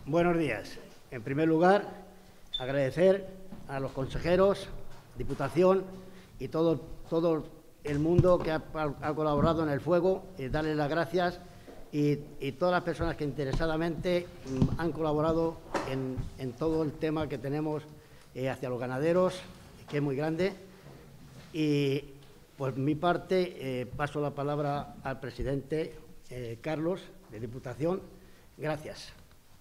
Buenos días. En primer lugar, agradecer a los consejeros, Diputación y todo el mundo que ha colaborado en el fuego, y darles las gracias y todas las personas que interesadamente han colaborado en todo el tema que tenemos hacia los ganaderos, que es muy grande. Y por mi parte paso la palabra al presidente Carlos, de Diputación. Gracias.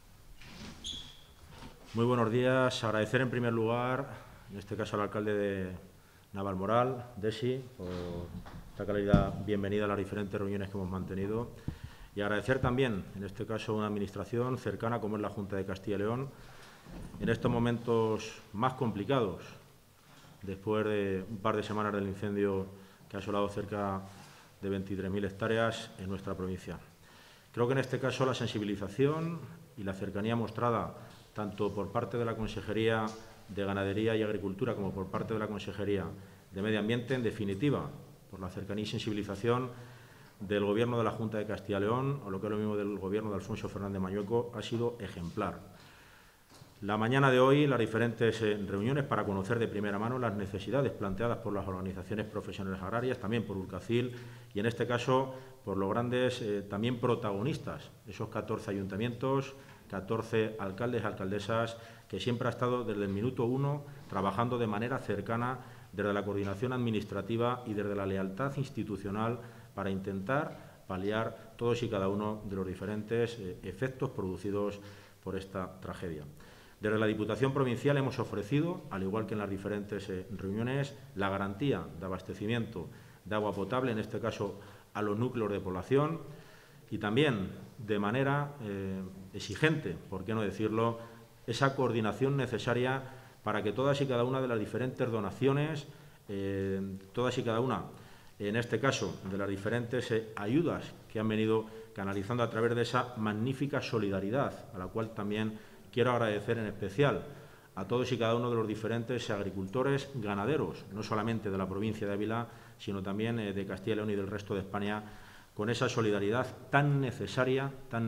Muy buenos días. Agradecer en primer lugar, en este caso al alcalde de Navalmoral, Desi, por esta calidad bienvenida a las diferentes reuniones que hemos mantenido. Y agradecer también, en este caso, a una administración cercana como es la Junta de Castilla y León, en estos momentos más complicados, después de un par de semanas del incendio que ha asolado cerca de 23.000 hectáreas en nuestra provincia. Creo que en este caso la sensibilización y la cercanía mostrada tanto por parte de la Consejería de Ganadería y Agricultura como por parte de la Consejería de Medio Ambiente, en definitiva, por la cercanía y sensibilización del Gobierno de la Junta de Castilla y León, o lo que es lo mismo del Gobierno de Alfonso Fernández Mañueco, ha sido ejemplar. La mañana de hoy, las diferentes reuniones para conocer de primera mano las necesidades planteadas por las organizaciones profesionales agrarias, también por Urcacil y, en este caso, por los grandes también protagonistas, esos 14 ayuntamientos, 14 alcaldes y alcaldesas, que siempre ha estado desde el minuto 1 trabajando de manera cercana desde la coordinación administrativa y desde la lealtad institucional para intentar paliar todos y cada uno de los diferentes efectos producidos por esta tragedia. Desde la Diputación Provincial hemos ofrecido, al igual que en las diferentes reuniones, la garantía de abastecimiento de agua potable, en este caso a los núcleos de población, y también de manera exigente, por qué no decirlo, esa coordinación necesaria para que todas y cada una de las diferentes donaciones, todas y cada una, en este caso, de las diferentes ayudas que han venido canalizando a través de esa magnífica solidaridad, a la cual también quiero agradecer en especial a todos y cada uno de los diferentes agricultores ganaderos, no solamente de la provincia de Ávila, sino también de Castilla y León y del resto de España, con esa solidaridad tan necesaria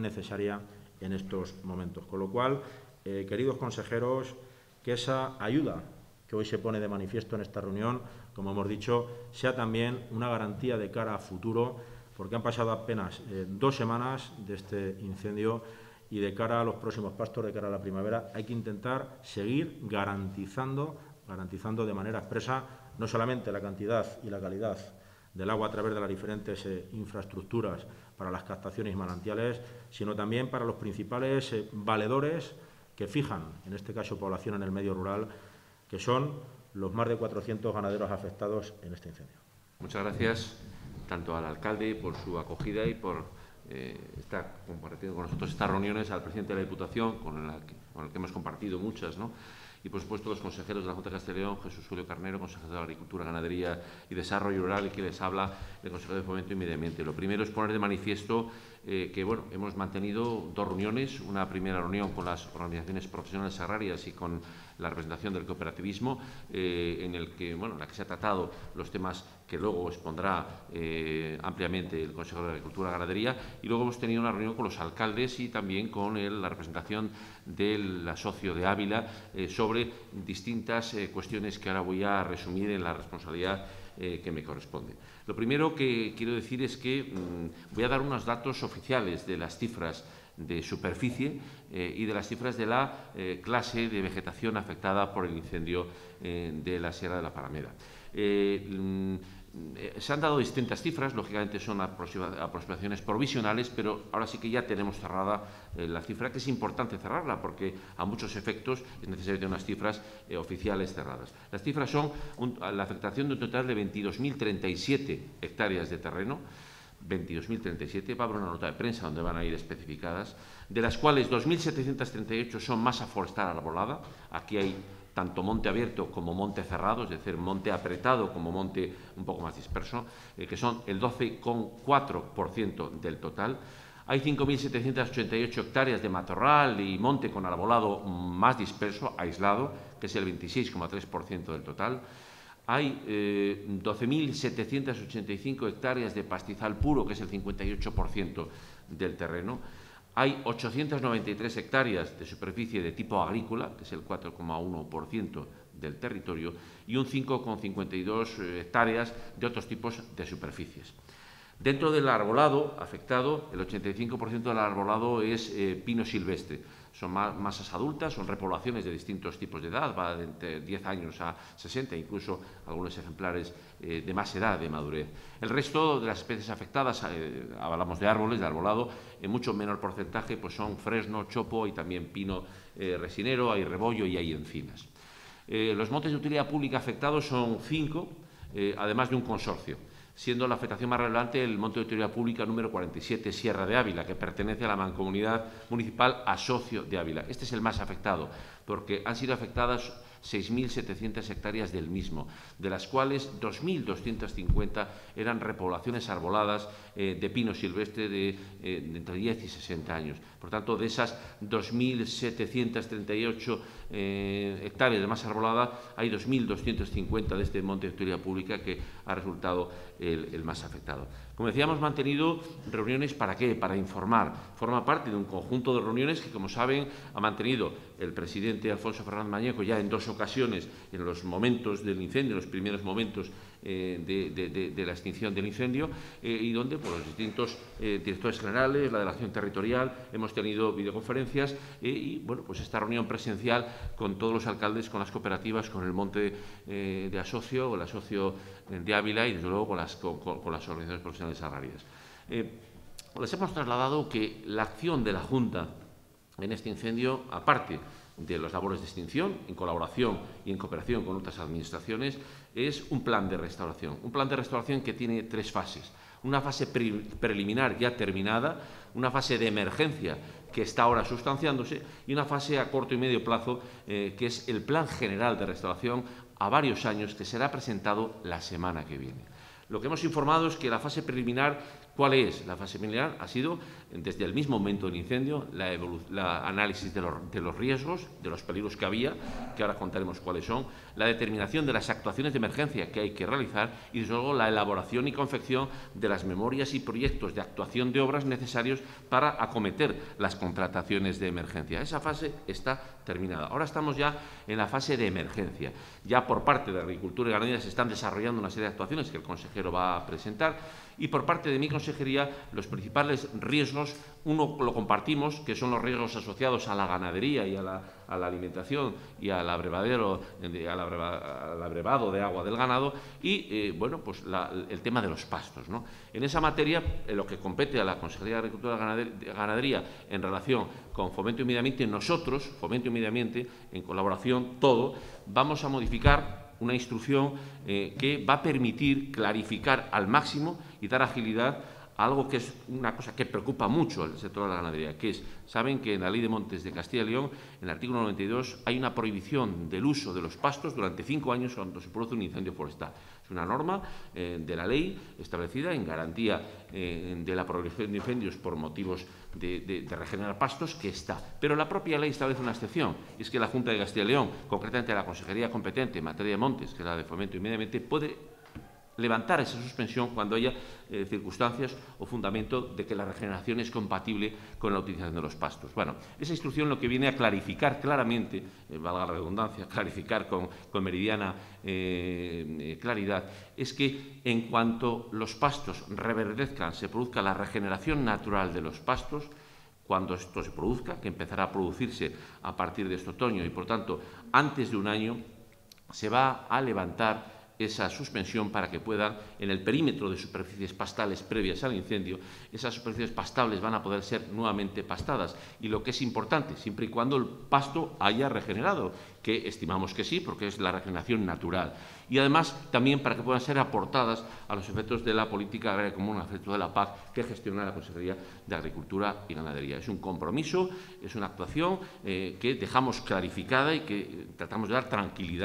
en estos momentos. Con lo cual, queridos consejeros, que esa ayuda que hoy se pone de manifiesto en esta reunión, como hemos dicho, sea también una garantía de cara a futuro, porque han pasado apenas 2 semanas de este incendio y de cara a los próximos pastos, de cara a la primavera, hay que intentar seguir garantizando de manera expresa no solamente la cantidad y la calidad del agua a través de las diferentes infraestructuras para las captaciones y manantiales, sino también para los principales valedores que fijan, en este caso, población en el medio rural, que son los más de 400 ganaderos afectados en este incendio. Muchas gracias tanto al alcalde por su acogida y por estar compartiendo con nosotros estas reuniones, al presidente de la Diputación, con el que hemos compartido muchas, ¿no? Y, por supuesto, los consejeros de la Junta de Castilla y León, Jesús Julio Carnero, consejero de Agricultura, Ganadería y Desarrollo Rural, y que les habla el consejero de Fomento y Medio Ambiente. Lo primero es poner de manifiesto que bueno, hemos mantenido 2 reuniones, una primera reunión con las organizaciones profesionales agrarias y con la representación del cooperativismo, en la que se ha tratado los temas que luego expondrá ampliamente el consejero de Agricultura y Ganadería, y luego hemos tenido una reunión con los alcaldes y también con la representación del socio de Ávila sobre distintas cuestiones que ahora voy a resumir en la responsabilidad que me corresponde. Lo primero que quiero decir es que voy a dar unos datos oficiales de las cifras de superficie y de las cifras de la clase de vegetación afectada por el incendio de la Sierra de la Palameda. Se han dado distintas cifras, lógicamente son aproximaciones provisionales, pero ahora sí que ya tenemos cerrada la cifra, que es importante cerrarla porque a muchos efectos es necesario tener unas cifras oficiales cerradas. Las cifras son la afectación de un total de 22.037 hectáreas de terreno, 22.037, va a haber una nota de prensa donde van a ir especificadas, de las cuales 2.738 son masa forestal arbolada. Aquí hay tanto monte abierto como monte cerrado, es decir, monte apretado como monte un poco más disperso, que son el 12,4% del total. Hay 5.788 hectáreas de matorral y monte con arbolado más disperso, aislado, que es el 26,3% del total. Hay 12.785 hectáreas de pastizal puro, que es el 58% del terreno. hay 893 hectáreas de superficie de tipo agrícola, que es el 4,1% del territorio, y un 5,52 hectáreas de otros tipos de superficies. Dentro del arbolado afectado, el 85% del arbolado es pino silvestre. Son masas adultas, son repoblaciones de distintos tipos de edad, va de entre 10 años a 60, incluso algunos ejemplares de más edad, de madurez. El resto de las especies afectadas, hablamos de árboles, de arbolado, en mucho menor porcentaje pues son fresno, chopo y también pino resinero, hay rebollo y hay encinas. Los montes de utilidad pública afectados son 5, además de un consorcio, siendo la afectación más relevante el monte de utilidad pública número 47, Sierra de Ávila, que pertenece a la Mancomunidad Municipal Asocio de Ávila. Este es el más afectado, porque han sido afectadas 6.700 hectáreas del mismo, de las cuales 2.250 eran repoblaciones arboladas de pino silvestre de entre 10 y 60 años. Por tanto, de esas 2.738 hectáreas de masa arbolada, hay 2.250 de este monte de utilidad pública que ha resultado el más afectado. Como decíamos, mantenido reuniones ¿para qué? Para informar. Forma parte de un conjunto de reuniones que, como saben, ha mantenido el presidente Alfonso Fernández Mañeco ya en 2 ocasiones en los momentos del incendio, en los primeros momentos de la extinción del incendio, y donde pues, los distintos directores generales, la delegación territorial, hemos tenido videoconferencias y bueno, pues esta reunión presencial con todos los alcaldes, con las cooperativas, con el monte de Asocio, o el Asocio de Ávila y desde luego con las organizaciones profesionales agrarias. Les hemos trasladado que la acción de la Junta en este incendio, aparte de las labores de extinción, en colaboración y en cooperación con otras administraciones, es un plan de restauración. Un plan de restauración que tiene 3 fases. Una fase preliminar ya terminada, una fase de emergencia que está ahora sustanciándose y una fase a corto y medio plazo que es el plan general de restauración a varios años que será presentado la semana que viene. Lo que hemos informado es que la fase preliminar, ¿cuál es? La fase preliminar ha sido, desde el mismo momento del incendio, la análisis de los riesgos, de los peligros que había, que ahora contaremos cuáles son, la determinación de las actuaciones de emergencia que hay que realizar y, desde luego, la elaboración y confección de las memorias y proyectos de actuación de obras necesarios para acometer las contrataciones de emergencia. Esa fase está terminada. Ahora estamos ya en la fase de emergencia. Ya por parte de Agricultura y Ganadería se están desarrollando una serie de actuaciones que el consejero va a presentar y por parte de mi consejería los principales riesgos, uno lo compartimos, que son los riesgos asociados a la ganadería y a la alimentación y al abrevado de agua del ganado y, bueno, pues el tema de los pastos, ¿no? En esa materia, en lo que compete a la Consejería de Agricultura y Ganadería en relación con Fomento y Medio Ambiente, nosotros, Fomento y Medio Ambiente, en colaboración, todo, vamos a modificar una instrucción que va a permitir clarificar al máximo y dar agilidad a algo que es una cosa que preocupa mucho al sector de la ganadería, que es, saben que en la Ley de Montes de Castilla y León, en el artículo 92, hay una prohibición del uso de los pastos durante 5 años cuando se produce un incendio forestal. Es una norma de la ley establecida en garantía de la prohibición de incendios por motivos de regenerar pastos, que está. Pero la propia ley establece una excepción, y es que la Junta de Castilla y León, concretamente la Consejería competente en materia de montes, que es la de Fomento y Medio Ambiente, puede levantar esa suspensión cuando haya circunstancias o fundamento de que la regeneración es compatible con la utilización de los pastos. Bueno, esa instrucción lo que viene a clarificar claramente, valga la redundancia, clarificar con meridiana claridad, es que en cuanto los pastos reverdezcan, se produzca la regeneración natural de los pastos, cuando esto se produzca, que empezará a producirse a partir de este otoño y, por tanto, antes de un año, se va a levantar esa suspensión para que puedan, en el perímetro de superficies pastales previas al incendio, esas superficies pastables van a poder ser nuevamente pastadas. Y lo que es importante, siempre y cuando el pasto haya regenerado, que estimamos que sí, porque es la regeneración natural. Y además también para que puedan ser aportadas a los efectos de la política agraria común, a efectos de la PAC, que gestiona la Consejería de Agricultura y Ganadería. Es un compromiso, es una actuación que dejamos clarificada y que tratamos de dar tranquilidad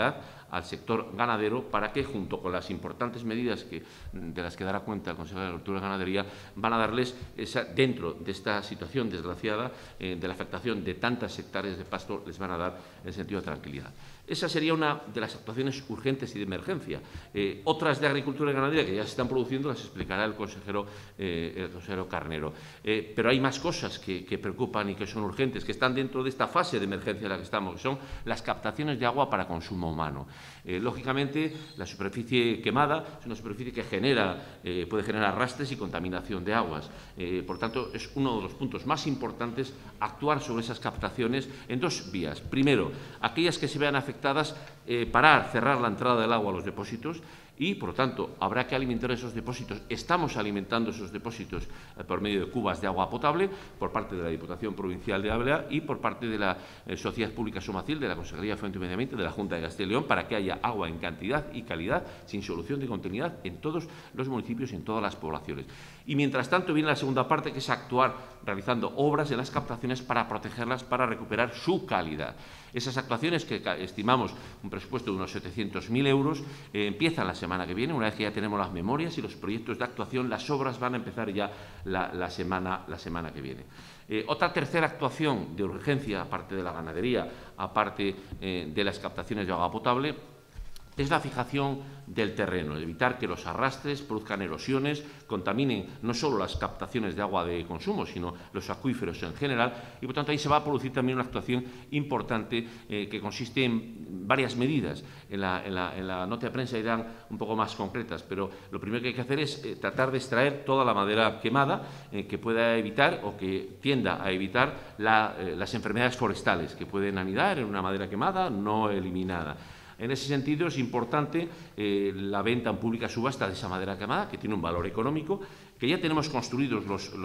al sector ganadero para que, junto con las importantes medidas de las que dará cuenta el Consejo de Agricultura y Ganadería, van a darles, dentro de esta situación desgraciada, de la afectación de tantas hectáreas de pasto, les van a dar el sentido de tranquilidad. Esa sería una de las actuaciones urgentes y de emergencia. Otras de agricultura y ganadería que ya se están produciendo las explicará el consejero Carnero. Pero hay más cosas que preocupan y que son urgentes, que están dentro de esta fase de emergencia en la que estamos, que son las captaciones de agua para consumo humano. Lógicamente, la superficie quemada es una superficie que puede generar arrastres y contaminación de aguas. Por tanto, es uno de los puntos más importantes actuar sobre esas captaciones en dos vías. Primero, aquellas que se vean afectadas, cerrar la entrada del agua a los depósitos y, por lo tanto, habrá que alimentar esos depósitos. Estamos alimentando esos depósitos por medio de cubas de agua potable por parte de la Diputación Provincial de Ávila y por parte de la Sociedad Pública Somacil, de la Consejería de Fomento y Medio Ambiente, de la Junta de Castilla y León, para que haya agua en cantidad y calidad, sin solución de continuidad, en todos los municipios y en todas las poblaciones. Y, mientras tanto, viene la segunda parte, que es actuar realizando obras en las captaciones para protegerlas, para recuperar su calidad. Esas actuaciones, que estimamos un presupuesto de unos 700.000 euros, empiezan la semana que viene. Una vez que ya tenemos las memorias y los proyectos de actuación, las obras van a empezar ya la semana que viene. Otra tercera actuación de urgencia, aparte de la ganadería, aparte de las captaciones de agua potable, es la fijación del terreno, evitar que los arrastres produzcan erosiones, contaminen no solo las captaciones de agua de consumo, sino los acuíferos en general, y por tanto ahí se va a producir también una actuación importante que consiste en varias medidas. En la nota de prensa irán un poco más concretas, pero lo primero que hay que hacer es tratar de extraer toda la madera quemada que pueda evitar o que tienda a evitar las enfermedades forestales que pueden anidar en una madera quemada no eliminada. En ese sentido, es importante la venta en pública subasta de esa madera quemada, que tiene un valor económico, que ya tenemos construidos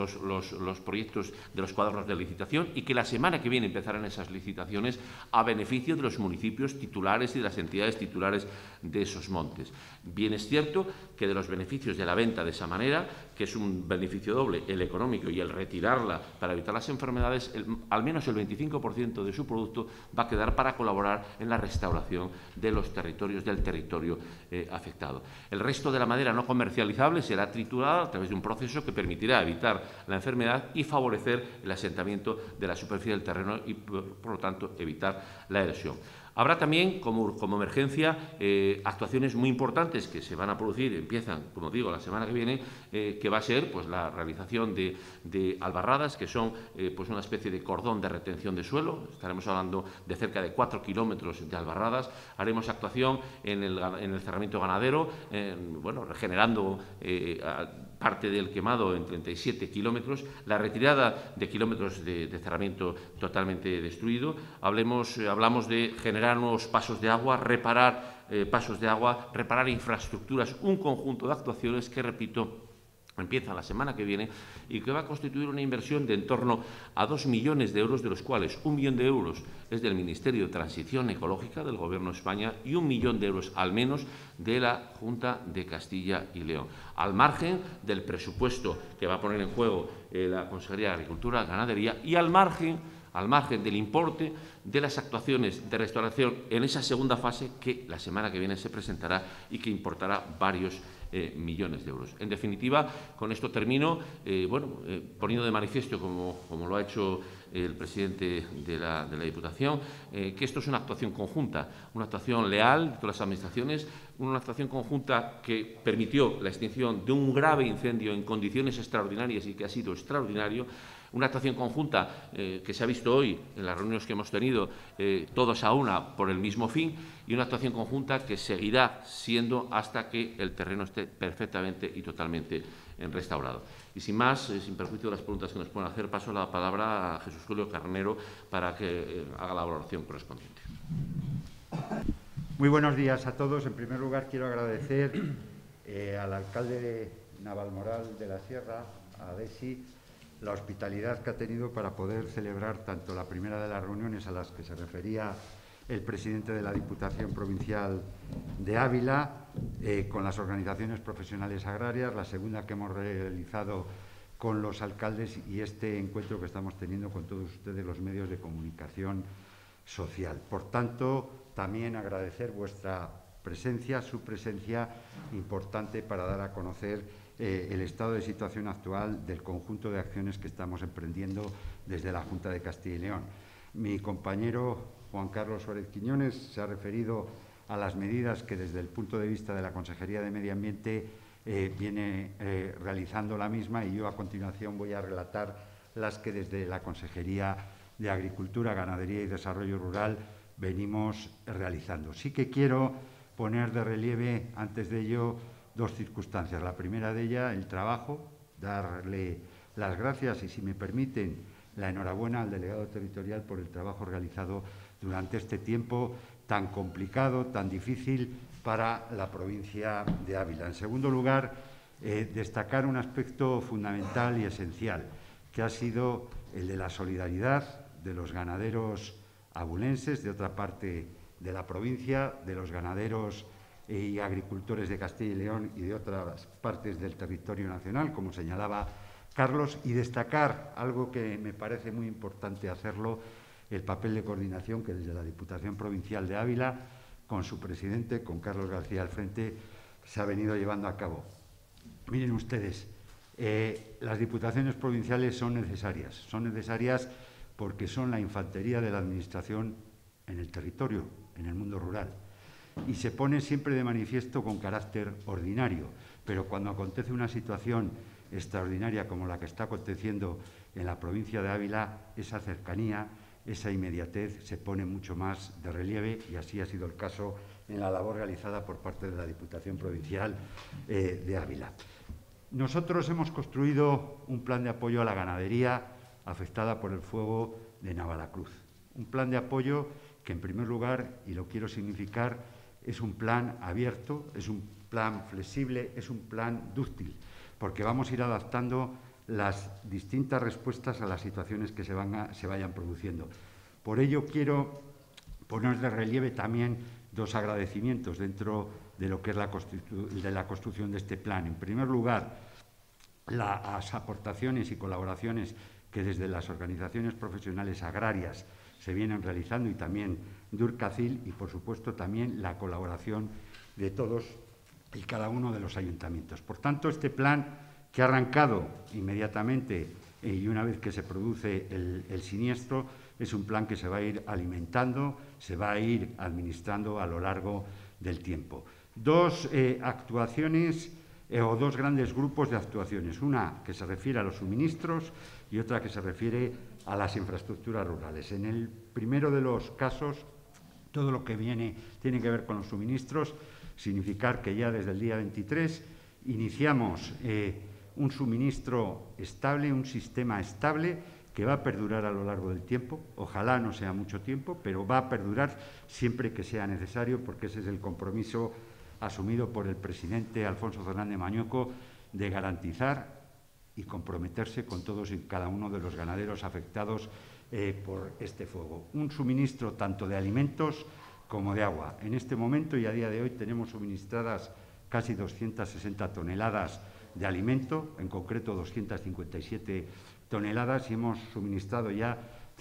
los proyectos de los cuadernos de licitación y que la semana que viene empezarán esas licitaciones a beneficio de los municipios titulares y de las entidades titulares de esos montes. Bien es cierto que de los beneficios de la venta de esa manera, que es un beneficio doble, el económico y el retirarla para evitar las enfermedades, al menos el 25% de su producto va a quedar para colaborar en la restauración de los territorios, del territorio afectado. El resto de la madera no comercializable será triturada a través de un proceso que permitirá evitar la enfermedad y favorecer el asentamiento de la superficie del terreno y, por lo tanto, evitar la erosión. Habrá también, como emergencia, actuaciones muy importantes que se van a producir, empiezan, como digo, la semana que viene, que va a ser pues, la realización de albarradas, que son pues, una especie de cordón de retención de suelo. Estaremos hablando de cerca de 4 kilómetros de albarradas. Haremos actuación en el cerramiento ganadero, regenerando parte del quemado en 37 kilómetros, la retirada de kilómetros de cerramiento totalmente destruido. Hablamos de generar nuevos pasos de agua, reparar pasos de agua, reparar infraestructuras, un conjunto de actuaciones que, repito, empieza la semana que viene y que va a constituir una inversión de en torno a 2 millones de euros, de los cuales 1 millón de euros es del Ministerio de Transición Ecológica del Gobierno de España y 1 millón de euros al menos de la Junta de Castilla y León, al margen del presupuesto que va a poner en juego la Consejería de Agricultura y Ganadería y al margen del importe de las actuaciones de restauración en esa segunda fase que la semana que viene se presentará y que importará varios millones de euros. En definitiva, con esto termino, poniendo de manifiesto, como lo ha hecho el presidente de la Diputación, que esto es una actuación conjunta, una actuación leal de todas las administraciones, una actuación conjunta que permitió la extinción de un grave incendio en condiciones extraordinarias y que ha sido extraordinario, una actuación conjunta que se ha visto hoy en las reuniones que hemos tenido, todos a una por el mismo fin, y una actuación conjunta que seguirá siendo hasta que el terreno esté perfectamente y totalmente restaurado. Y sin más, sin perjuicio de las preguntas que nos puedan hacer, paso la palabra a Jesús Julio Carnero para que haga la valoración correspondiente. Muy buenos días a todos. En primer lugar, quiero agradecer al alcalde de Navalmoral de la Sierra, a Desi, la hospitalidad que ha tenido para poder celebrar tanto la primera de las reuniones a las que se refería el presidente de la Diputación Provincial de Ávila con las organizaciones profesionales agrarias, la segunda que hemos realizado con los alcaldes y este encuentro que estamos teniendo con todos ustedes, los medios de comunicación social. Por tanto, también agradecer vuestra presencia, su presencia importante para dar a conocer el estado de situación actual del conjunto de acciones que estamos emprendiendo desde la Junta de Castilla y León. Mi compañero Juan Carlos Suárez Quiñones se ha referido a las medidas que desde el punto de vista de la Consejería de Medio Ambiente viene realizando la misma, y yo a continuación voy a relatar las que desde la Consejería de Agricultura, Ganadería y Desarrollo Rural venimos realizando. Sí que quiero poner de relieve, antes de ello, dos circunstancias. La primera de ellas, el trabajo, darle las gracias y, si me permiten, la enhorabuena al delegado territorial por el trabajo realizado durante este tiempo tan complicado, tan difícil para la provincia de Ávila. En segundo lugar, destacar un aspecto fundamental y esencial, que ha sido el de la solidaridad de los ganaderos abulenses de otra parte de la provincia, de los ganaderos y agricultores de Castilla y León y de otras partes del territorio nacional, como señalaba Carlos, y destacar algo que me parece muy importante hacerlo, el papel de coordinación que desde la Diputación Provincial de Ávila, con su presidente, con Carlos García al frente, se ha venido llevando a cabo. Miren ustedes, las diputaciones provinciales son necesarias porque son la infantería de la Administración en el territorio, en el mundo rural. Y se pone siempre de manifiesto con carácter ordinario, pero cuando acontece una situación extraordinaria como la que está aconteciendo en la provincia de Ávila, esa cercanía, esa inmediatez se pone mucho más de relieve, y así ha sido el caso en la labor realizada por parte de la Diputación Provincial de Ávila. Nosotros hemos construido un plan de apoyo a la ganadería afectada por el fuego de Navalacruz. Un plan de apoyo que, en primer lugar, y lo quiero significar, es un plan abierto, es un plan flexible, es un plan dúctil, porque vamos a ir adaptando las distintas respuestas a las situaciones que se vayan produciendo. Por ello, quiero poner de relieve también dos agradecimientos dentro de lo que es la construcción de este plan. En primer lugar, las aportaciones y colaboraciones que desde las organizaciones profesionales agrarias se vienen realizando, y también Durcacil, y por supuesto también la colaboración de todos y cada uno de los ayuntamientos. Por tanto, este plan, que ha arrancado inmediatamente y una vez que se produce el siniestro, es un plan que se va a ir alimentando, se va a ir administrando a lo largo del tiempo. Dos actuaciones o dos grandes grupos de actuaciones, una que se refiere a los suministros y otra que se refiere a las infraestructuras rurales. En el primero de los casos, todo lo que tiene que ver con los suministros, significar que ya desde el día 23 iniciamos un suministro estable, un sistema estable que va a perdurar a lo largo del tiempo. Ojalá no sea mucho tiempo, pero va a perdurar siempre que sea necesario, porque ese es el compromiso asumido por el presidente Alfonso Fernández Mañueco, de garantizar y comprometerse con todos y cada uno de los ganaderos afectados por este fuego. Un suministro tanto de alimentos como de agua. En este momento y a día de hoy tenemos suministradas casi 260 toneladas de alimento, en concreto 257 toneladas, y hemos suministrado ya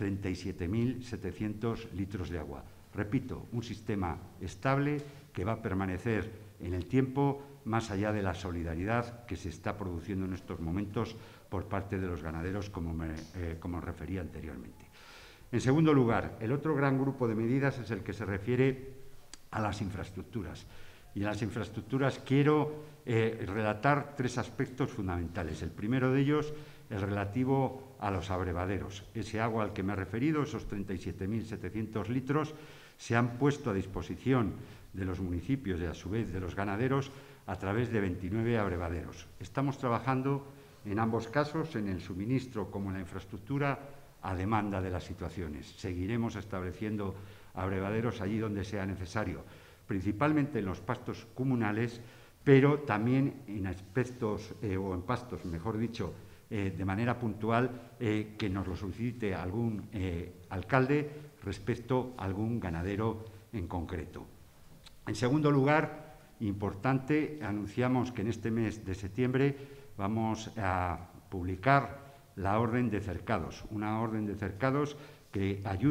37.700 litros de agua. Repito, un sistema estable que va a permanecer en el tiempo, más allá de la solidaridad que se está produciendo en estos momentos por parte de los ganaderos, como refería anteriormente. En segundo lugar, el otro gran grupo de medidas es el que se refiere a las infraestructuras. Y en las infraestructuras quiero relatar tres aspectos fundamentales. El primero de ellos, el relativo a los abrevaderos. Ese agua al que me he referido, esos 37.700 litros, se han puesto a disposición de los municipios y, a su vez, de los ganaderos a través de 29 abrevaderos. Estamos trabajando en ambos casos, en el suministro como en la infraestructura, a demanda de las situaciones. Seguiremos estableciendo abrevaderos allí donde sea necesario, principalmente en los pastos comunales, pero también en aspectos o en pastos, mejor dicho, de manera puntual, que nos lo solicite algún alcalde respecto a algún ganadero en concreto. En segundo lugar, importante, anunciamos que en este mes de septiembre vamos a publicar la orden de cercados, una orden de cercados que ayuda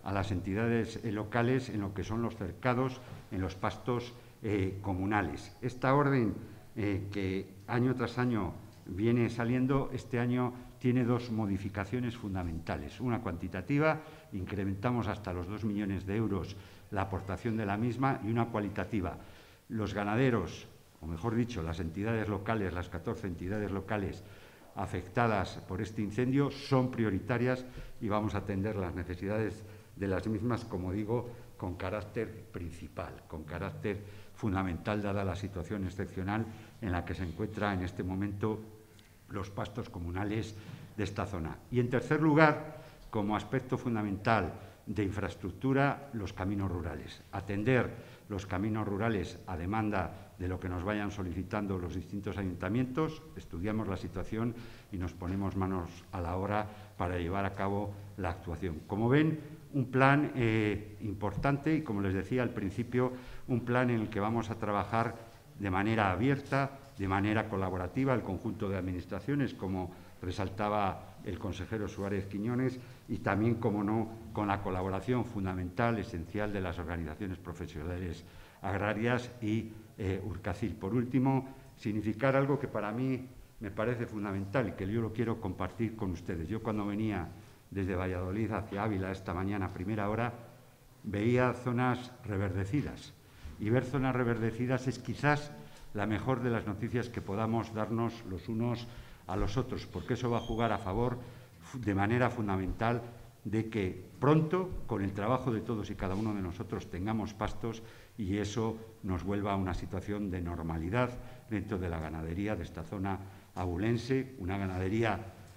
a las entidades locales en lo que son los cercados, en los pastos comunales. Esta orden que año tras año viene saliendo, este año tiene dos modificaciones fundamentales. Una cuantitativa, incrementamos hasta los 2 millones de euros la aportación de la misma, y una cualitativa. Los ganaderos, o mejor dicho, las entidades locales, las 14 entidades locales afectadas por este incendio, son prioritarias y vamos a atender las necesidades de las mismas, como digo, con carácter principal, con carácter fundamental, dada la situación excepcional en la que se encuentra en este momento los pastos comunales de esta zona. Y, en tercer lugar, como aspecto fundamental de infraestructura, los caminos rurales. Atender los caminos rurales a demanda de lo que nos vayan solicitando los distintos ayuntamientos, estudiamos la situación y nos ponemos manos a la obra para llevar a cabo la actuación. Como ven, un plan importante y, como les decía al principio, un plan en el que vamos a trabajar de manera abierta, de manera colaborativa, el conjunto de administraciones, como resaltaba el consejero Suárez Quiñones, y también, como no, con la colaboración fundamental, esencial, de las organizaciones profesionales agrarias y Urcacil. Por último, significar algo que para mí me parece fundamental y que yo lo quiero compartir con ustedes. Yo, cuando venía desde Valladolid hacia Ávila esta mañana a primera hora, veía zonas reverdecidas. Y ver zonas reverdecidas es quizás la mejor de las noticias que podamos darnos los unos a los otros, porque eso va a jugar a favor de manera fundamental de que pronto, con el trabajo de todos y cada uno de nosotros, tengamos pastos y eso nos vuelva a una situación de normalidad dentro de la ganadería de esta zona abulense, una ganadería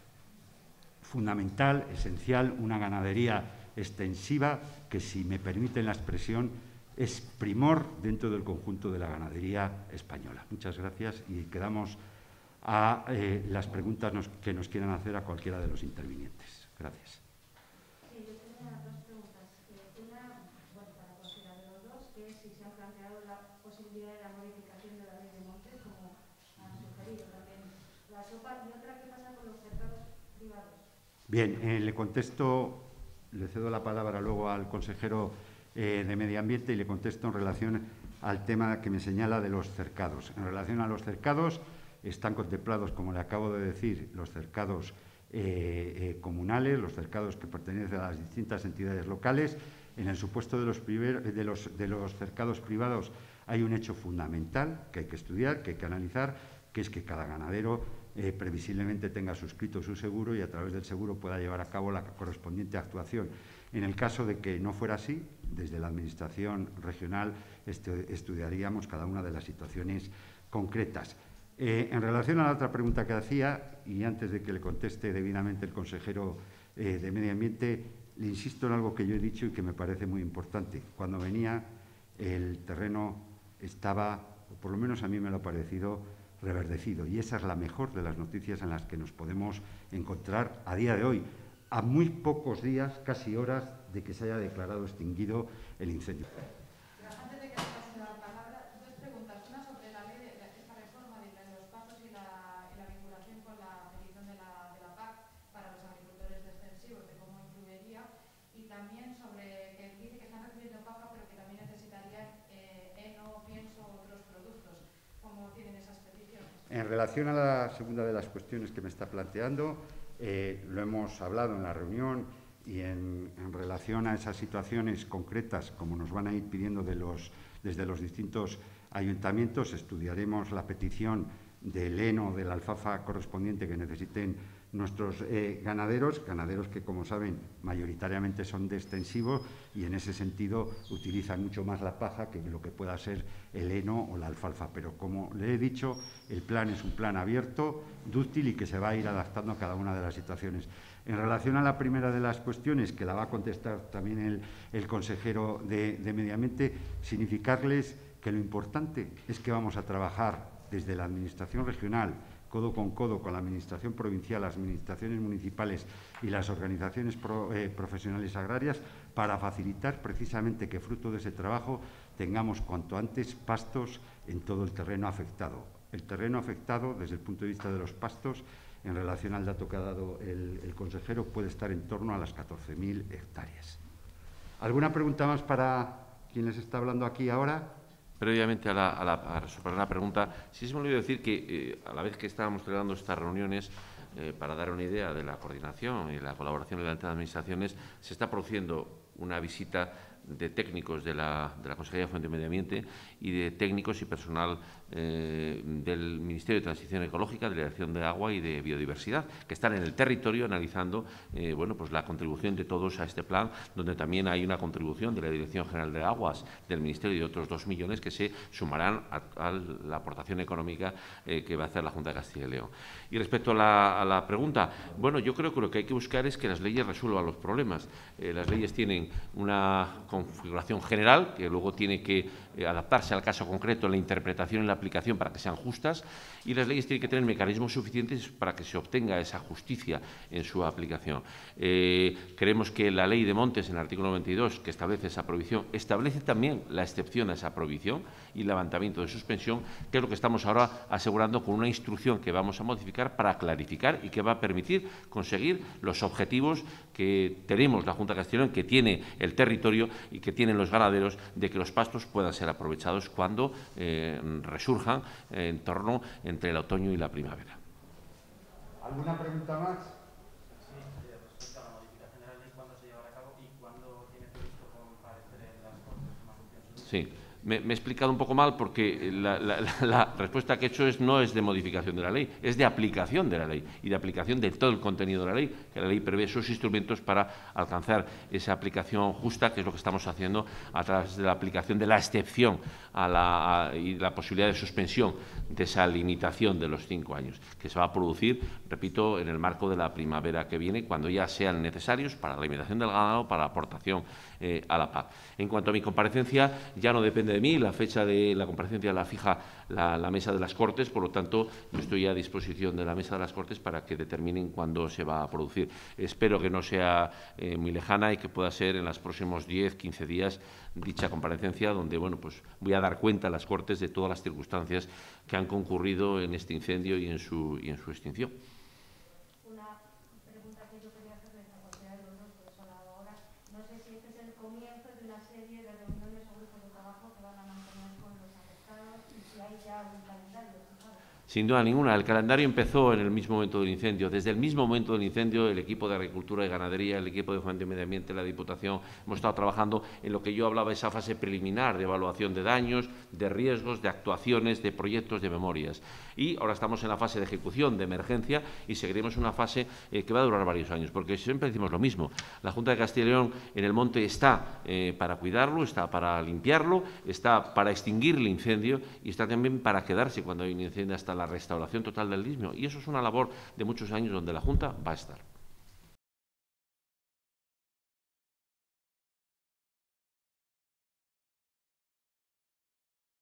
fundamental, esencial, una ganadería extensiva que, si me permiten la expresión, es primor dentro del conjunto de la ganadería española. Muchas gracias y quedamos a las preguntas que nos quieran hacer a cualquiera de los intervinientes. Gracias. Sí, yo tenía dos preguntas. Una, bueno, para cualquiera de los dos, que es si se han planteado la posibilidad de la modificación de la ley de montes, como han sugerido también la SOPA, y otra, ¿qué pasa con los cercados privados? Bien, le contesto, le cedo la palabra luego al consejero de Medio Ambiente y le contesto en relación al tema que me señala de los cercados. En relación a los cercados, están contemplados, como le acabo de decir, los cercados comunales, los cercados que pertenecen a las distintas entidades locales. En el supuesto de los cercados privados hay un hecho fundamental que hay que estudiar, que hay que analizar, que es que cada ganadero previsiblemente tenga suscrito su seguro y a través del seguro pueda llevar a cabo la correspondiente actuación. En el caso de que no fuera así, desde la Administración regional estudiaríamos cada una de las situaciones concretas. En relación a la otra pregunta que hacía, y antes de que le conteste debidamente el consejero de Medio Ambiente, le insisto en algo que yo he dicho y que me parece muy importante. Cuando venía, el terreno estaba, o por lo menos a mí me lo ha parecido, reverdecido. Y esa es la mejor de las noticias en las que nos podemos encontrar a día de hoy, a muy pocos días, casi horas, de que se haya declarado extinguido el incendio. Antes de que le pase la palabra, dos preguntas. Una sobre la ley de esta reforma de los pastos y la vinculación con la petición de la PAC para los agricultores extensivos, de cómo influiría, y también sobre que dice que están recibiendo paja, pero que también necesitarían heno, pienso u otros productos. ¿Cómo tienen esas peticiones? En relación a la segunda de las cuestiones que me está planteando, lo hemos hablado en la reunión y en relación a esas situaciones concretas, como nos van a ir pidiendo desde los distintos ayuntamientos, estudiaremos la petición del heno, de la alfalfa correspondiente que necesiten nuestros ganaderos que, como saben, mayoritariamente son de extensivo y en ese sentido utilizan mucho más la paja que lo que pueda ser el heno o la alfalfa. Pero, como le he dicho, el plan es un plan abierto, dúctil y que se va a ir adaptando a cada una de las situaciones. En relación a la primera de las cuestiones, que la va a contestar también el consejero de Medio Ambiente, significarles que lo importante es que vamos a trabajar desde la Administración regional, codo con la Administración provincial, las administraciones municipales y las organizaciones profesionales agrarias para facilitar precisamente que, fruto de ese trabajo, tengamos cuanto antes pastos en todo el terreno afectado. El terreno afectado, desde el punto de vista de los pastos, en relación al dato que ha dado el consejero, puede estar en torno a las 14.000 hectáreas. ¿Alguna pregunta más para quien les está hablando aquí ahora? Previamente a superar la pregunta, sí se me olvidó decir que a la vez que estábamos celebrando estas reuniones, para dar una idea de la coordinación y la colaboración entre las administraciones, se está produciendo una visita de técnicos de la Consejería de Fomento y Medio Ambiente y de técnicos y personal del Ministerio de Transición Ecológica, de la Dirección de Agua y de Biodiversidad, que están en el territorio analizando bueno, pues la contribución de todos a este plan, donde también hay una contribución de la Dirección General de Aguas del Ministerio y de otros 2 millones que se sumarán a la aportación económica que va a hacer la Junta de Castilla y León. Y respecto a la pregunta, bueno, yo creo que lo que hay que buscar es que las leyes resuelvan los problemas. Las leyes tienen una configuración general que luego tiene que adaptarse al caso concreto en la interpretación y la aplicación para que sean justas, y las leyes tienen que tener mecanismos suficientes para que se obtenga esa justicia en su aplicación. Creemos que la Ley de Montes, en el artículo 92, que establece esa prohibición, establece también la excepción a esa prohibición y el levantamiento de suspensión, que es lo que estamos ahora asegurando con una instrucción que vamos a modificar para clarificar y que va a permitir conseguir los objetivos que tenemos la Junta de Castilla y León, que tiene el territorio y que tienen los ganaderos, de que los pastos puedan ser aprovechados cuando resurjan en torno entre el otoño y la primavera. ¿Alguna pregunta más? Sí, respecto a la modificación de la ley, ¿cuándo se llevará a cabo y cuándo tiene previsto comparecer en las Cortes? Sí. Me he explicado un poco mal porque la respuesta que he hecho no es de modificación de la ley, es de aplicación de la ley y de aplicación de todo el contenido de la ley, que la ley prevé sus instrumentos para alcanzar esa aplicación justa, que es lo que estamos haciendo a través de la aplicación de la excepción y la posibilidad de suspensión de esa limitación de los 5 años, que se va a producir, repito, en el marco de la primavera que viene, cuando ya sean necesarios para la alimentación del ganado, para la aportación a la PAC. En cuanto a mi comparecencia, ya no depende de mí, la fecha de la comparecencia la fija la Mesa de las Cortes, por lo tanto, yo estoy a disposición de la Mesa de las Cortes para que determinen cuándo se va a producir. Espero que no sea muy lejana y que pueda ser en los próximos 10, 15 días dicha comparecencia, donde bueno, pues voy a dar cuenta a las Cortes de todas las circunstancias que han concurrido en este incendio y en su extinción. Una pregunta que yo quería hacerle a cualquiera de los dos, por eso la hago ahora. No sé si este es el comienzo de una serie de reuniones o grupos de trabajo que van a mantener con los afectados y si hay ya un calendario, ¿sabes? Sin duda ninguna, el calendario empezó en el mismo momento del incendio. Desde el mismo momento del incendio, el equipo de Agricultura y Ganadería, el equipo de Fomento y Medio Ambiente, la Diputación, hemos estado trabajando en lo que yo hablaba, esa fase preliminar de evaluación de daños, de riesgos, de actuaciones, de proyectos, de memorias. Y ahora estamos en la fase de ejecución, de emergencia, y seguiremos una fase que va a durar varios años, porque siempre decimos lo mismo. La Junta de Castilla y León en el monte está para cuidarlo, está para limpiarlo, está para extinguir el incendio y está también para quedarse cuando hay un incendio hasta la restauración total del mismo. Y eso es una labor de muchos años donde la Junta va a estar.